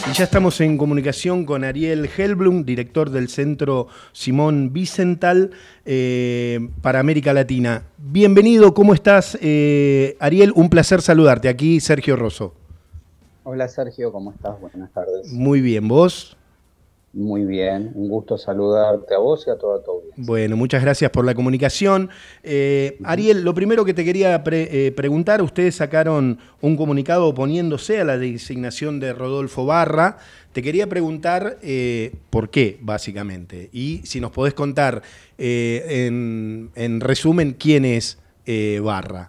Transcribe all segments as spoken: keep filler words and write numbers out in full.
Y ya estamos en comunicación con Ariel Helblum, director del Centro Simón Wiesenthal eh, para América Latina. Bienvenido, ¿cómo estás, eh, Ariel? Un placer saludarte. Aquí Sergio Rosso. Hola Sergio, ¿cómo estás? Buenas tardes. Muy bien, ¿vos? Muy bien, un gusto saludarte a vos y a toda tu audiencia. Bueno, muchas gracias por la comunicación. Eh, Ujú. Ariel, lo primero que te quería pre eh, preguntar, ustedes sacaron un comunicado oponiéndose a la designación de Rodolfo Barra. Te quería preguntar eh, por qué, básicamente. Y si nos podés contar, eh, en, en resumen, quién es eh, Barra.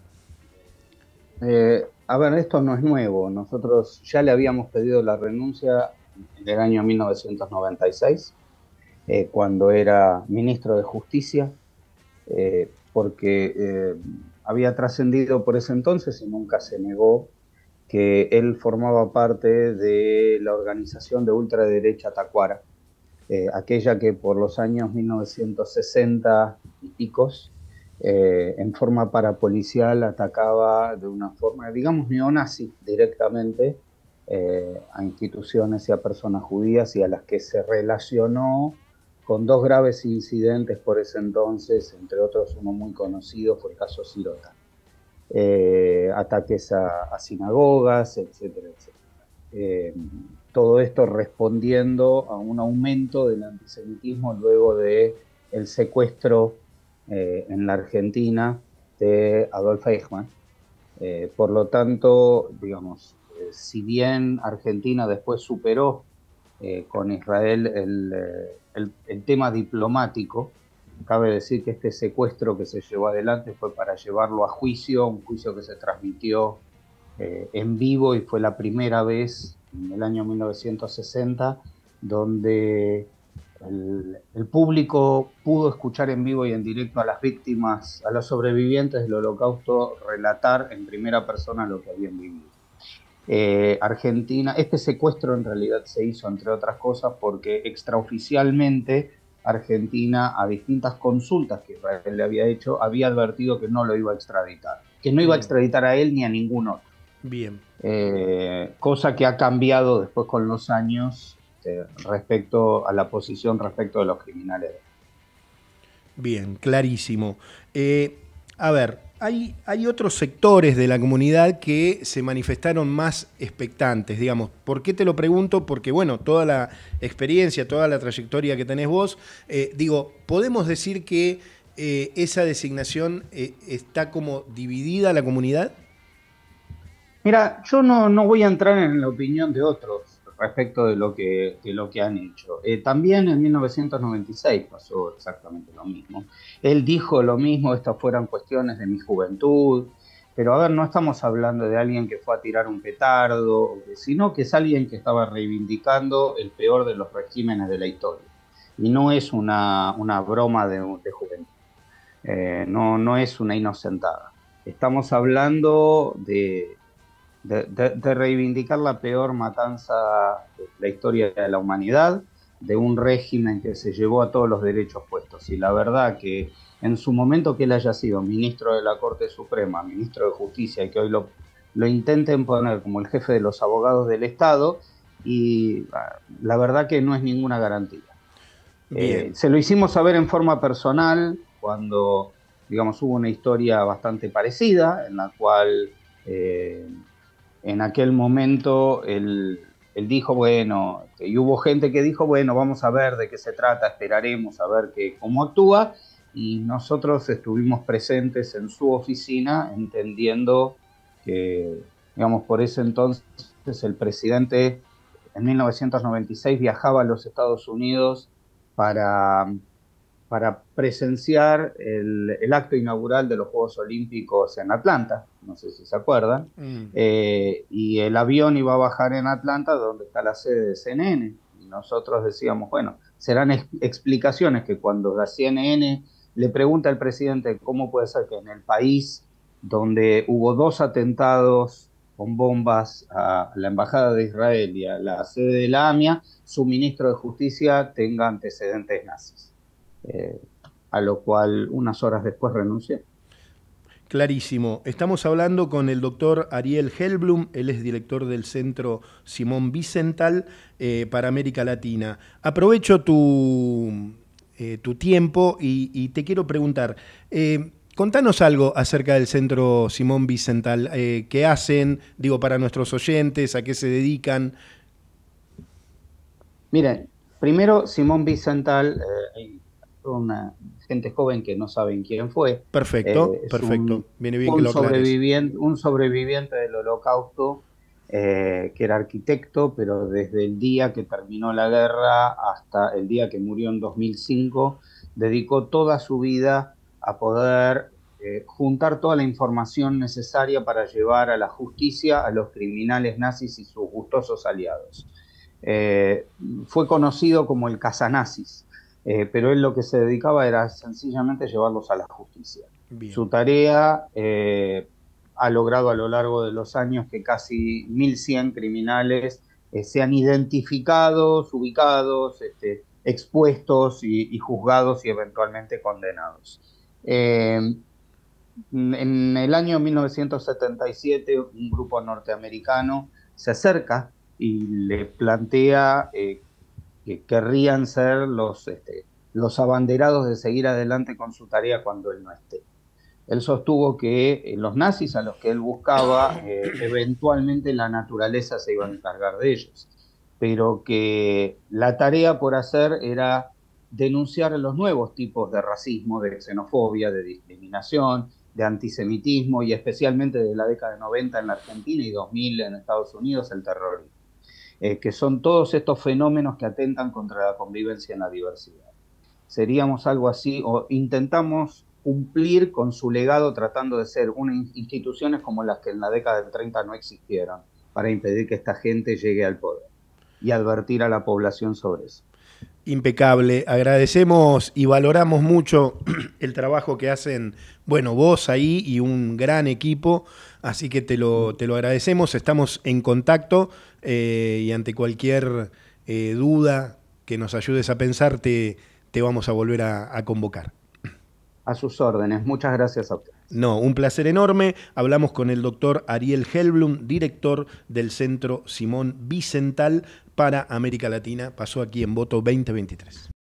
Eh, a ver, esto no es nuevo. Nosotros ya le habíamos pedido la renuncia en el año mil novecientos noventa y seis, eh, cuando era ministro de Justicia, eh, porque eh, había trascendido por ese entonces y nunca se negó que él formaba parte de la organización de ultraderecha Tacuara. Eh, aquella que por los años mil novecientos sesenta y picos, eh, en forma parapolicial, atacaba de una forma, digamos, neonazi directamente eh, a instituciones y a personas judías, y a las que se relacionó con dos graves incidentes por ese entonces, entre otros uno muy conocido fue el caso Sirota. Eh, ataques a, a sinagogas, etcétera, etcétera. Eh, todo esto respondiendo a un aumento del antisemitismo luego de el secuestro eh, en la Argentina de Adolf Eichmann. Eh, por lo tanto, digamos, eh, si bien Argentina después superó eh, con Israel el, eh, el, el tema diplomático, cabe decir que este secuestro que se llevó adelante fue para llevarlo a juicio, un juicio que se transmitió eh, en vivo, y fue la primera vez en el año mil novecientos sesenta donde el, el público pudo escuchar en vivo y en directo a las víctimas, a los sobrevivientes del Holocausto, relatar en primera persona lo que habían vivido. Eh, Argentina, este secuestro en realidad se hizo, entre otras cosas, porque extraoficialmente Argentina, a distintas consultas que Israel le había hecho, había advertido que no lo iba a extraditar, que no iba a Mm, extraditar a él ni a ningún otro. bien. Eh, cosa que ha cambiado después con los años eh, respecto a la posición respecto de los criminales. Bien, clarísimo. Eh, a ver, hay, hay otros sectores de la comunidad que se manifestaron más expectantes, digamos. ¿Por qué te lo pregunto? Porque, bueno, toda la experiencia, toda la trayectoria que tenés vos, eh, digo, ¿podemos decir que eh, esa designación eh, está como dividida la comunidad? Mira, yo no, no voy a entrar en la opinión de otros respecto de lo que, de lo que han hecho. Eh, también en mil novecientos noventa y seis pasó exactamente lo mismo. Él dijo lo mismo: estas fueran cuestiones de mi juventud. Pero a ver, no estamos hablando de alguien que fue a tirar un petardo, sino que es alguien que estaba reivindicando el peor de los regímenes de la historia. Y no es una, una broma de, de juventud, eh, no, no es una inocentada. Estamos hablando de de, de, de reivindicar la peor matanza de la historia de la humanidad, de un régimen que se llevó a todos los derechos puestos. Y la verdad que en su momento que él haya sido ministro de la Corte Suprema, ministro de Justicia, y que hoy lo, lo intenten poner como el jefe de los abogados del Estado, y la verdad que no es ninguna garantía. Eh, Bien. se lo hicimos saber en forma personal cuando, digamos, hubo una historia bastante parecida en la cual eh, en aquel momento él, él dijo, bueno, y hubo gente que dijo, bueno, vamos a ver de qué se trata, esperaremos a ver que, cómo actúa, y nosotros estuvimos presentes en su oficina, entendiendo que, digamos, por ese entonces el presidente en mil novecientos noventa y seis viajaba a los Estados Unidos para para presenciar el, el acto inaugural de los Juegos Olímpicos en Atlanta, no sé si se acuerdan, Mm. eh, y el avión iba a bajar en Atlanta, donde está la sede de C N N, y nosotros decíamos, bueno, serán ex explicaciones que cuando la C N N le pregunta al presidente cómo puede ser que en el país donde hubo dos atentados con bombas a la Embajada de Israel y a la sede de la AMIA, su ministro de Justicia tenga antecedentes nazis. Eh, a lo cual unas horas después renuncié. Clarísimo. Estamos hablando con el doctor Ariel Helblum, él es director del Centro Simón Wiesenthal eh, para América Latina. Aprovecho tu, eh, tu tiempo y, y te quiero preguntar, eh, contanos algo acerca del Centro Simón Wiesenthal, eh, qué hacen, digo, para nuestros oyentes, a qué se dedican. Miren, primero Simón Wiesenthal, eh, una gente joven que no saben quién fue. Perfecto, eh, es perfecto. un, Viene bien que un, lo aclares. sobreviviente, un sobreviviente del Holocausto, eh, que era arquitecto, pero desde el día que terminó la guerra hasta el día que murió en dos mil cinco, dedicó toda su vida a poder eh, juntar toda la información necesaria para llevar a la justicia a los criminales nazis y sus gustosos aliados. Eh, fue conocido como el cazanazis. Eh, pero él lo que se dedicaba era sencillamente llevarlos a la justicia. Bien. Su tarea eh, ha logrado a lo largo de los años que casi mil cien criminales eh, sean identificados, ubicados, este, expuestos y, y juzgados y eventualmente condenados. Eh, en el año mil novecientos setenta y siete, un grupo norteamericano se acerca y le plantea eh, que querrían ser los, este, los abanderados de seguir adelante con su tarea cuando él no esté. Él sostuvo que eh, los nazis a los que él buscaba, eh, eventualmente la naturaleza se iba a encargar de ellos, pero que la tarea por hacer era denunciar los nuevos tipos de racismo, de xenofobia, de discriminación, de antisemitismo y especialmente de la década de noventa en la Argentina y dos mil en Estados Unidos, el terrorismo. Eh, que son todos estos fenómenos que atentan contra la convivencia en la diversidad. Seríamos algo así, o intentamos cumplir con su legado tratando de ser unas instituciones como las que en la década del treinta no existieron, para impedir que esta gente llegue al poder y advertir a la población sobre eso. Impecable. Agradecemos y valoramos mucho el trabajo que hacen, bueno, vos ahí y un gran equipo, así que te lo, te lo agradecemos. Estamos en contacto eh, y ante cualquier eh, duda que nos ayudes a pensar, te, te vamos a volver a, a convocar. A sus órdenes. Muchas gracias a usted. No, un placer enorme. Hablamos con el doctor Ariel Helblum, director del Centro Simón Wiesenthal para América Latina. Pasó aquí en Voto veinte veintitrés.